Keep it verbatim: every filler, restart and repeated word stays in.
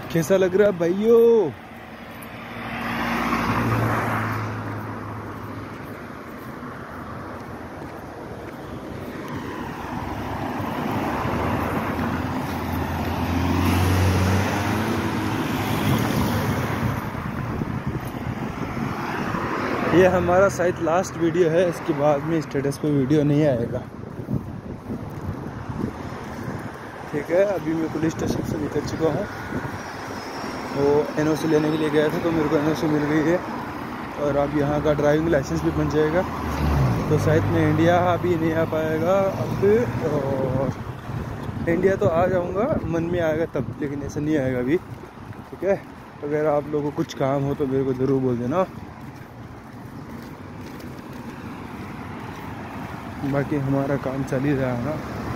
कैसा लग रहा है भाइयों? ये हमारा शायद लास्ट वीडियो है, इसके बाद में स्टेटस पे वीडियो नहीं आएगा। ठीक है, अभी मैं पुलिस स्टेशन से निकल चुका हूँ। वो एन ओ सी लेने के लिए गया था तो मेरे को एन ओ सी मिल गई है और अब यहाँ का ड्राइविंग लाइसेंस भी बन जाएगा। तो शायद मैं इंडिया अभी नहीं आ पाएगा अब, और इंडिया तो आ जाऊँगा, मन में आएगा तब, लेकिन ऐसा नहीं आएगा अभी। ठीक है, अगर आप लोगों को कुछ काम हो तो मेरे को ज़रूर बोल देना। बाकी हमारा काम चल ही रहा है ना।